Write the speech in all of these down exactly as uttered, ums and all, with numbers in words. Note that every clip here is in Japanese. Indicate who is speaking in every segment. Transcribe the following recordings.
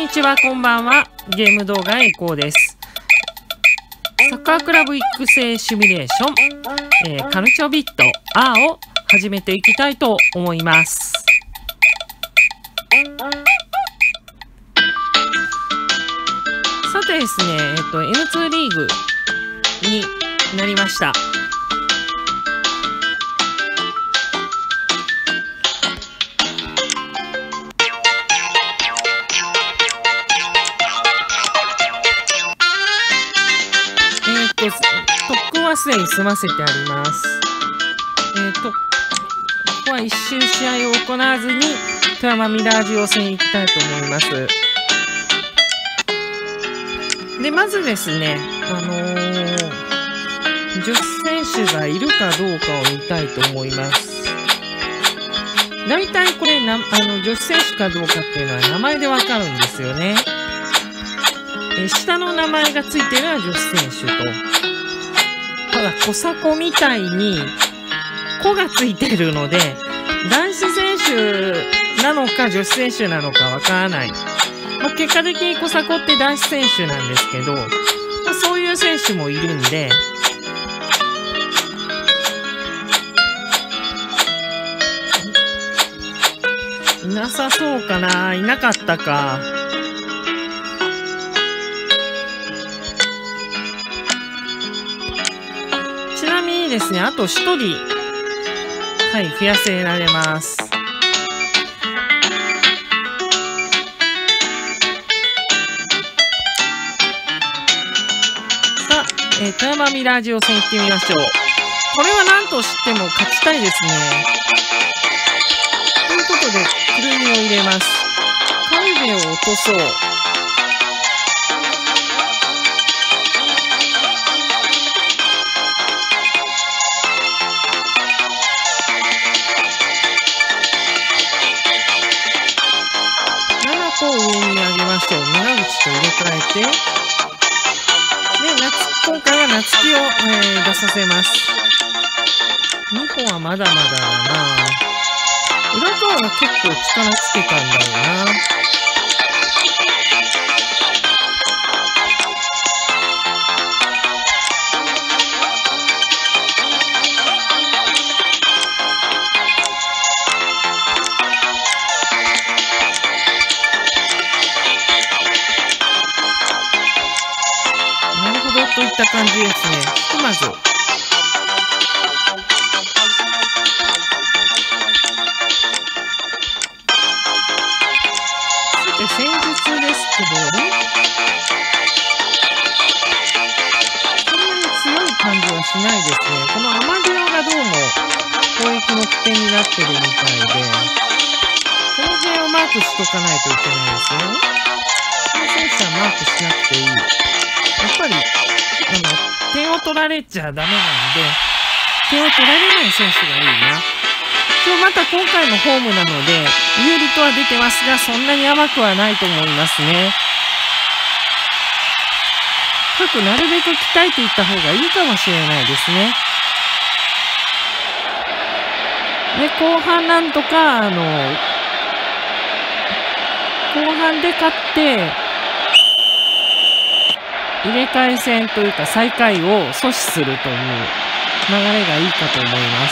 Speaker 1: ちは、こんばんは。ゲーム動画エコーです。サッカークラブ育成シミュレーション、えー、カルチョビット アール を始めていきたいと思います。さてですね、えっと、エヌツー リーグになりました。特訓はすでに済ませてあります。えーと、ここは一周試合を行わずに富山ミラージュ予選に行きたいと思います。で、まずですね、あのー、女子選手がいるかどうかを見たいと思います。大体これな、あの、女子選手かどうかっていうのは名前でわかるんですよね。え下の名前がついてるのは女子選手と、ただ小迫みたいに「子」がついてるので男子選手なのか女子選手なのかわからない、まあ、結果的に小迫って男子選手なんですけど、まあ、そういう選手もいるんで、いなさそうかな、いなかったか。ちなみにですね、あとひとり、はい、増やせられます。さあ、えー、富山ミラージュ予選行ってみましょう。これは何としても勝ちたいですね。ということで、くるみを入れます。カルベを落とそう。上に上げましょう。村口と入れ替えて、で、夏、今回は夏希を、えー、出させます。にほはまだまだだな。裏側は結構力つけたんだろうな。といった感じですね。ひとまずさて戦術ですけど、そんなに強い感じはしないですね。このアマディオがどうも攻撃の起点になってるみたいで、この辺をマークしとかないといけないですね。この選手はマークしなくていい。やっぱりあの点を取られちゃダメなんで、点を取られない選手がいいな。今日また今回のホームなので有利とは出てますが、そんなに甘くはないと思いますね。各なるべく鍛えていった方がいいかもしれないですね。で、後半なんとかあの後半で勝って入れ替え戦というか最下位を阻止するという流れがいいかと思います。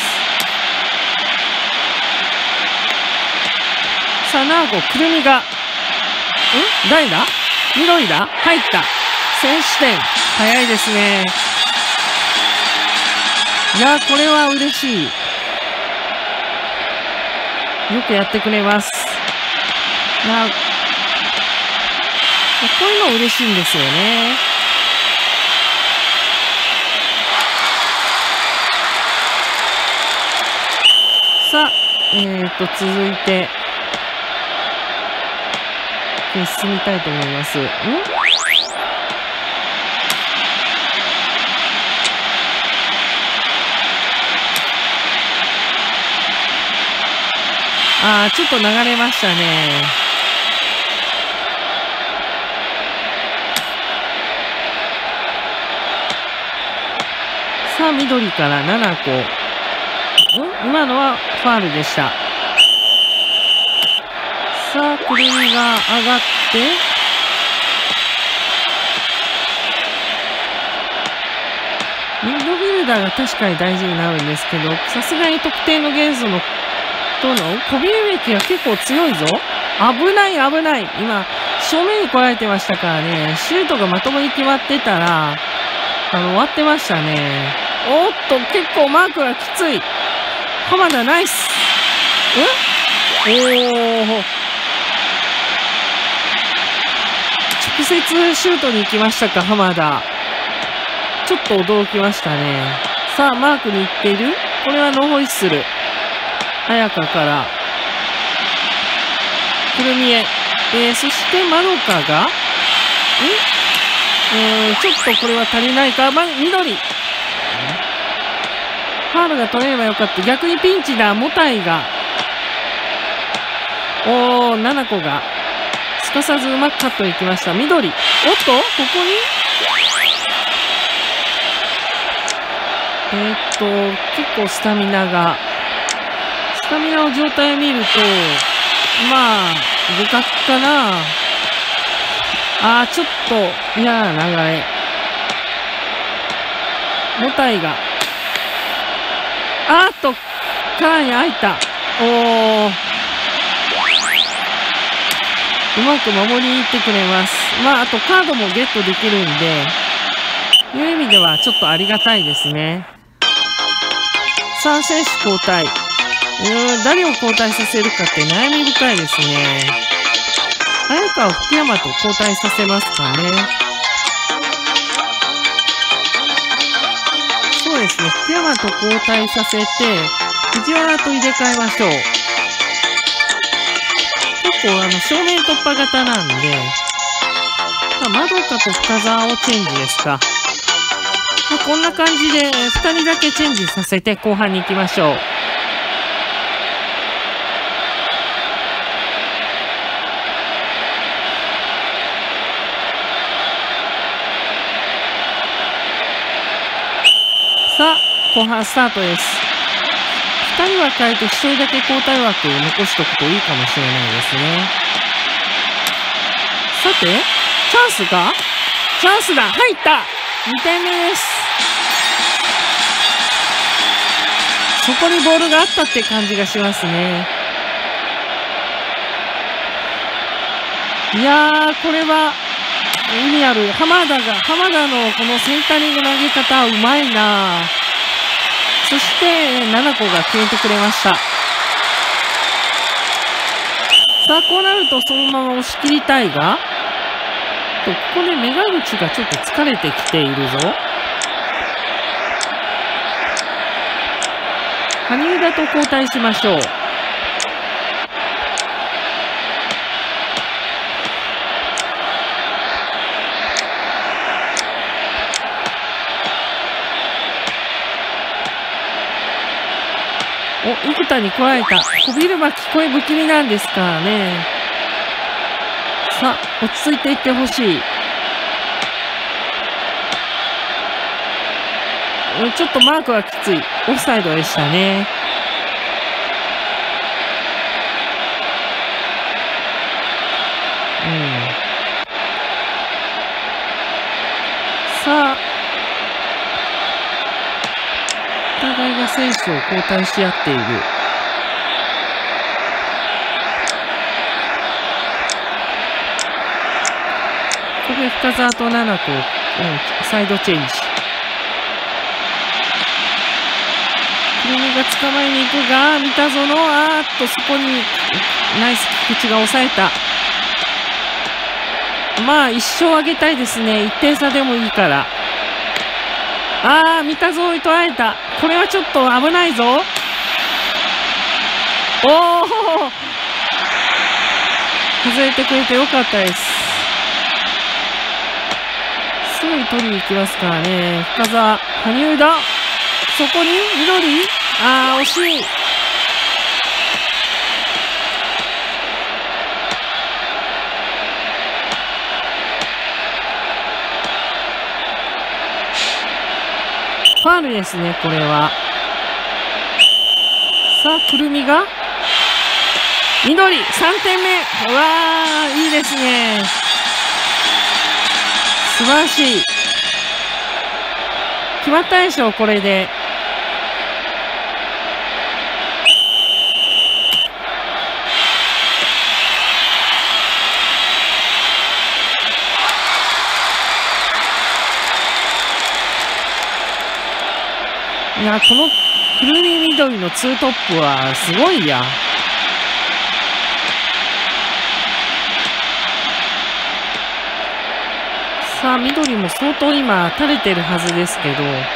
Speaker 1: さあ、なおこくるみが、ん誰だ緑だ入った。先取点早いですね。いやー、これは嬉しい。よくやってくれます。なお、こういうの嬉しいんですよね。さあ、えーと、続いて、進みたいと思います。んあー、ちょっと流れましたね。さあ、緑からななこ。ん今のはファールでした。さあ、くるみが上がって、 ダーが確かに大事になるんですけど、さすがに特定の元素の、どうなの？コビルメキが結構強いぞ。危ない危ない。今、正面に来られてましたからね、シュートがまともに決まってたら、あの、終わってましたね。おっと、結構マークがきつい。浜田ナイス。え？おー。直接シュートに行きましたか、浜田。ちょっと驚きましたね。さあ、マークに行っている？これはノーホイッスル。早川から、くるみへ。えー、そして、まどかが、んえー、ちょっとこれは足りないか。ま、緑。ファウルが取れればよかった。逆にピンチだ。モタイが。おー、ななこが。すかさずうまくカットいきました。緑。おっとここにえー、っと、結構スタミナが。スタミナの状態を見ると、まあ、互角かな。あー、ちょっと、嫌な流れ。モタイが。あーっと、カーに開いた。おー。うまく守りに行ってくれます。まあ、あとカードもゲットできるんで、いう意味ではちょっとありがたいですね。さあ、選手交代。うーん、誰を交代させるかって悩み深いですね。早川福山と交代させますかね。そうですね、福山と交代させて、藤原と入れ替えましょう。結構、あの、正面突破型なんで、まあ、まどかと深沢をチェンジですか。まあ、こんな感じで、ふたりだけチェンジさせて後半に行きましょう。さあ、後半スタートです。ふたりは変えてひとりだけ交代枠を残しとくといいかもしれないですね。さて、チャンスか？チャンスだ！入った！ に 点目です。そこにボールがあったって感じがしますね。いやー、これは、意味ある。浜田が、浜田のこのセンタリング投げ方はうまいな。そして、ななこが決めてくれました。さあ、こうなるとそのまま押し切りたいが、と、ここで目が口がちょっと疲れてきているぞ。羽生田と交代しましょう。お、生田に来られた。こびるば聞こえ不気味なんですからね。さあ、落ち着いていってほしい。ちょっとマークはきつい。オフサイドでしたね。うん。さあ、お互いが選手を交代し合っている。ここで深沢とななこ、うん、サイドチェンジ。くるみが捕まえに行くが、三田園、あーっとそこにナイス菊池が抑えた。まあ一生あげたいですね。いってん差でもいいから。あー、三田園に取られた。これはちょっと危ないぞ。おお、外れてくれてよかったです。すぐに取りに行きますからね。深沢、羽生だ。そこに緑、あー、惜しい。ファウルですね、これは。さあ、くるみが緑、さんてんめ。うわー、いいですね。素晴らしい。 決まったでしょ、これで。いや、このくるみ緑のツートップはすごいや。さあ、緑も相当今垂れてるはずですけど。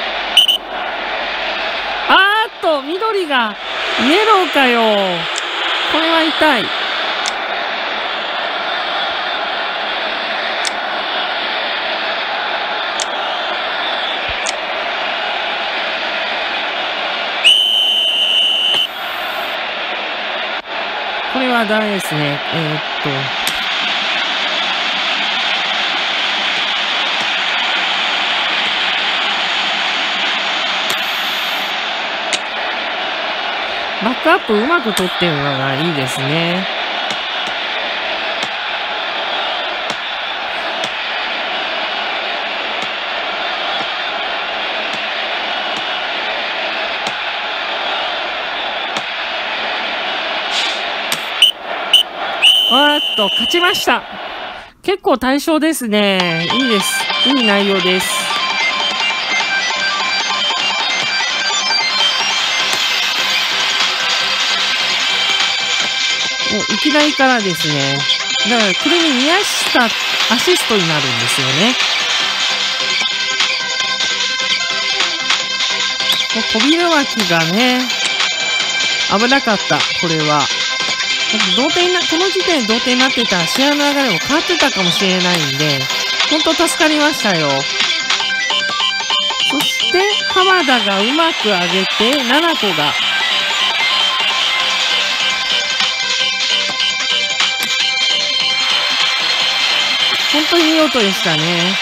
Speaker 1: あーっと、緑がイエローかよ。これは痛い。これはダメですね。えー、っと。バックアップうまく取ってるのがいいですね。あーっと、勝ちました。結構大勝ですね。いいです。いい内容です。もういきなりからですね。だから、くるみ宮下アシストになるんですよね。もう小ビル脇がね、危なかった、これは。同点な、この時点で同点になってたら試合の流れも変わってたかもしれないんで、ほんと助かりましたよ。そして、浜田がうまく上げて、ななこが、本当に見事でしたね。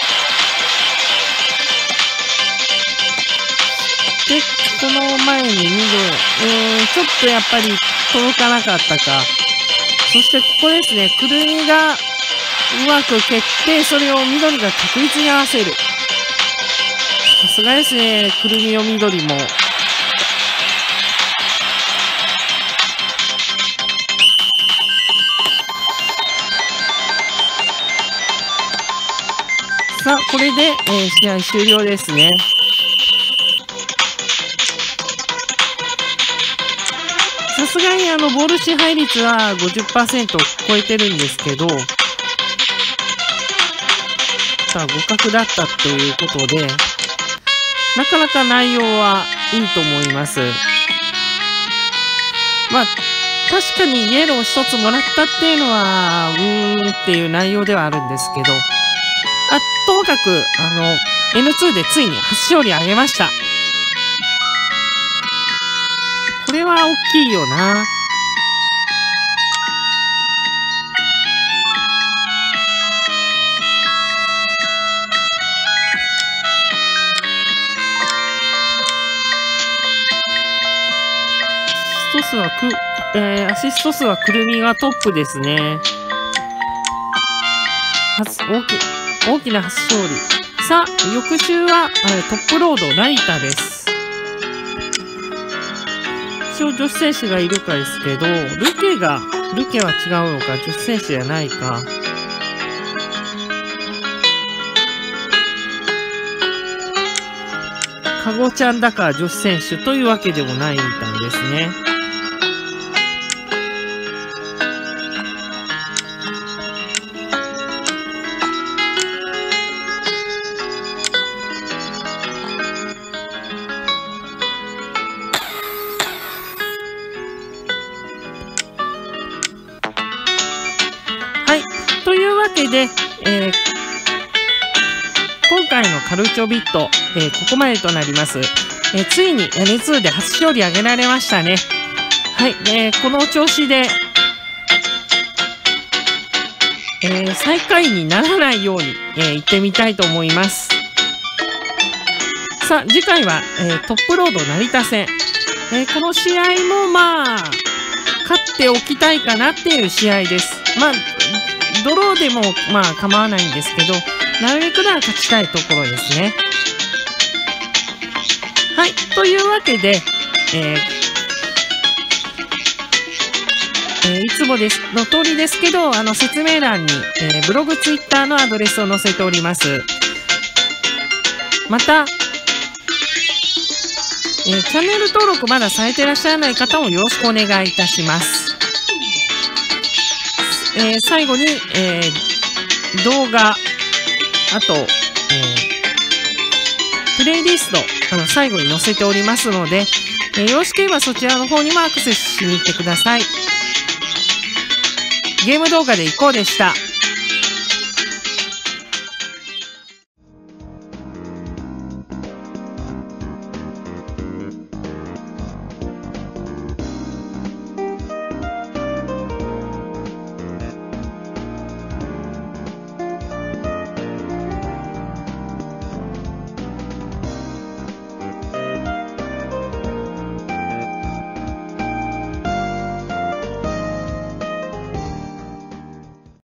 Speaker 1: で、この前ににど、うーん、ちょっとやっぱり届かなかったか。そしてここですね、くるみがうまく蹴って、それを緑が確実に合わせる。さすがですね、くるみを緑も。さあ、これで、えー、試合終了ですね。さすがにあの、ボール支配率は ごじゅっパーセント を超えてるんですけど、さあ、互角だったということで、なかなか内容はいいと思います。まあ、確かにイエロー一つもらったっていうのは、うーんっていう内容ではあるんですけど、あ、ともかく、あの、エヌツー でついに初勝利あげました。これは大きいよな。アシスト数はく、えー、アシスト数はくるみがトップですね。初、大きい。大きな初勝利。さあ、翌週はトップロード成田です。一応女子選手がいるかですけど、ルケが、ルケは違うのか、女子選手じゃないか。かごちゃんだから女子選手というわけでもないみたいですね。で、えー、今回のカルチョビット、えー、ここまでとなります。えー、ついに エヌツー で初勝利挙げられましたね。はい、えー、この調子で、えー、最下位にならないように、えー、行ってみたいと思います。さあ、次回は、えー、トップロード成田戦。えー、この試合もまあ、勝っておきたいかなっていう試合です。まあドローでもまあ構わないんですけど、なるべくなら勝ちたいところですね。 はい。というわけで、えーえー、いつもですの通りですけど、あの説明欄に、えー、ブログ、ツイッターのアドレスを載せております。また、えー、チャンネル登録まだされていらっしゃらない方もよろしくお願いいたします。えー、最後に、えー、動画、あと、えー、プレイリスト、あの最後に載せておりますので、えー、よろしければそちらの方にもアクセスしに行ってください。ゲーム動画でいこうでした。